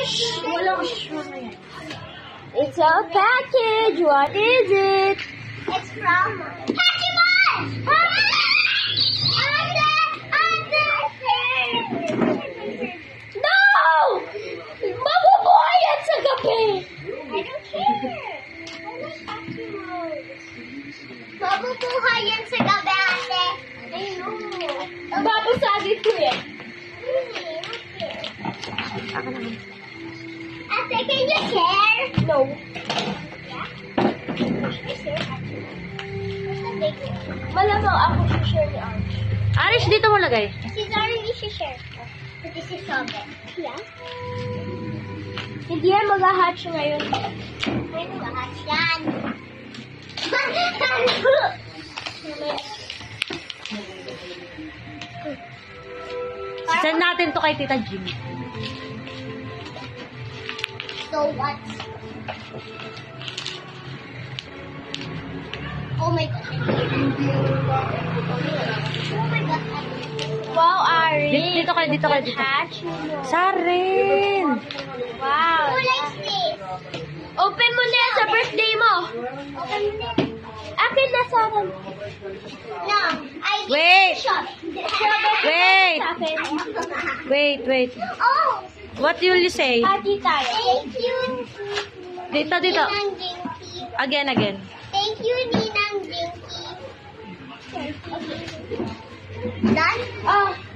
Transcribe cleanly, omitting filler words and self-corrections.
Walang It's a package. What is it? It's from Hatchimals! No! Mabubuhay yan sa gabi! I don't care. I like Hatchimals. Mabubuhay yan sa gabi, ate. I know. Babasagin ko yan. Ate, can you share? No. Malamang ako share ni Arish. Arish, dito mo lagay. She's already share. But this is something. Yeah? Hindi yan mag-hatch ngayon. Ano ba? Yan. Send natin to kay Tita Jinkie. So what? Oh my god. Oh my god. Wow, Arish. Dito kayo, dito. Hatchimals. Sarin! Wow. Who likes this? Open mo na yan sa birthday mo. Open it. Akin na sa akin. No, I Wait! shop. Wait! Sa akin. Wait. Oh, What will you say? Party tayo. thank you. Dito. Ninang Jinkie. Again. Thank you, Ninang Jinkie. Okay. Done? Ah,